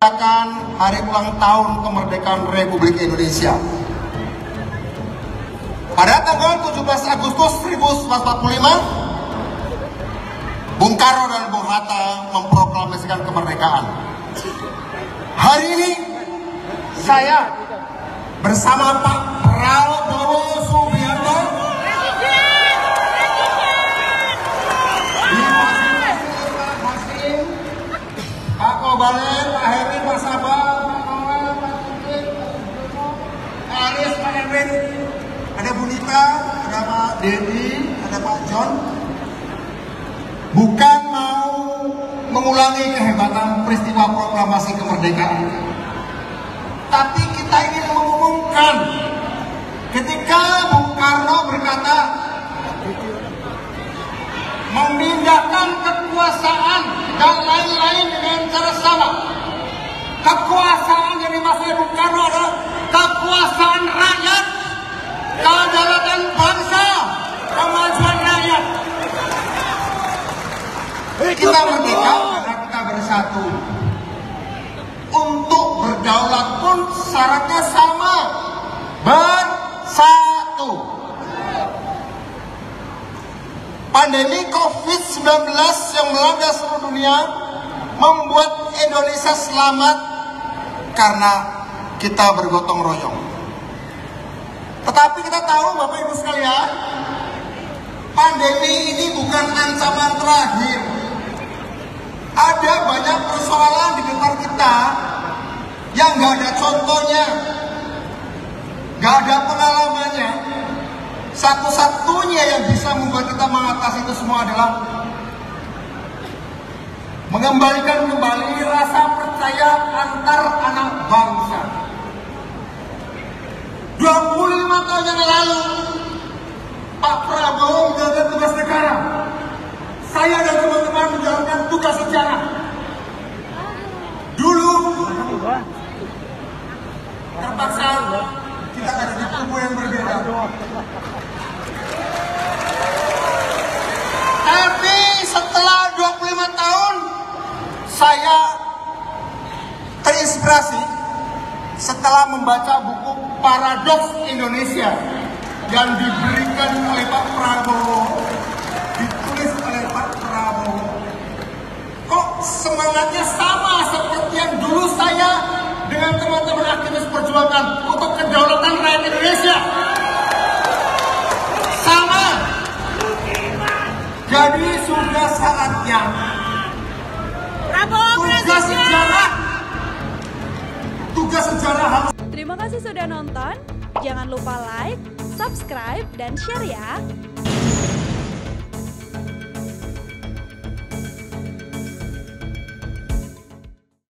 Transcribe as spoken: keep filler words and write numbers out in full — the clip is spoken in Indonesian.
Hari ulang tahun kemerdekaan Republik Indonesia. Pada tanggal tujuh belas Agustus seribu sembilan ratus empat puluh lima, Bung Karno dan Bung Hatta memproklamasikan kemerdekaan. Hari ini saya bersama Pak Prabowo Subianto Pak Kobalen, Pak Heri, Pak Sabah, Pak Noel, Pak Tutut, Pak Aris, Pak Erwin, ada Bu Nita, ada Pak Dedi, ada Pak John. Bukan mau mengulangi kehebatan peristiwa proklamasi kemerdekaan, tapi kita ingin mengumumkan ketika Bung Karno berkata memindahkan kekuasaan dan lain-lain dengan cara sama. Kekuasaan yang dimaksud Bung Karno adalah kekuasaan rakyat, kedaulatan bangsa, kemajuan rakyat. Kita merdeka karena kita bersatu. Untuk berdaulat pun syaratnya sama, bersatu. Pandemi covid sembilan belas yang melanda seluruh dunia membuat Indonesia selamat karena kita bergotong royong. Tetapi kita tahu Bapak Ibu sekalian, pandemi ini bukan ancaman terakhir. Ada banyak persoalan di depan kita yang gak ada contohnya, gak ada pengalamannya. Satu-satunya yang bisa membuat kita mengatasi itu semua adalah mengembalikan kembali rasa percaya antar anak bangsa. dua puluh lima tahun yang lalu, Pak Prabowo menjalankan tugas negara. Saya dan teman-teman menjalankan tugas sejarah. Dulu terpaksa kita ada di kubu yang berbeda. Tapi setelah dua puluh lima tahun, saya terinspirasi setelah membaca buku Paradoks Indonesia yang diberikan oleh Pak Prabowo, ditulis oleh Pak Prabowo. Kok semangatnya sama seperti yang dulu saya dengan teman-teman aktivis perjuangan untuk kedaulatan rakyat Indonesia? Sama. Jadi sudah saatnya tugas sejarah tugas sejarah harus. Terima kasih sudah nonton. Jangan lupa like, subscribe, dan share ya.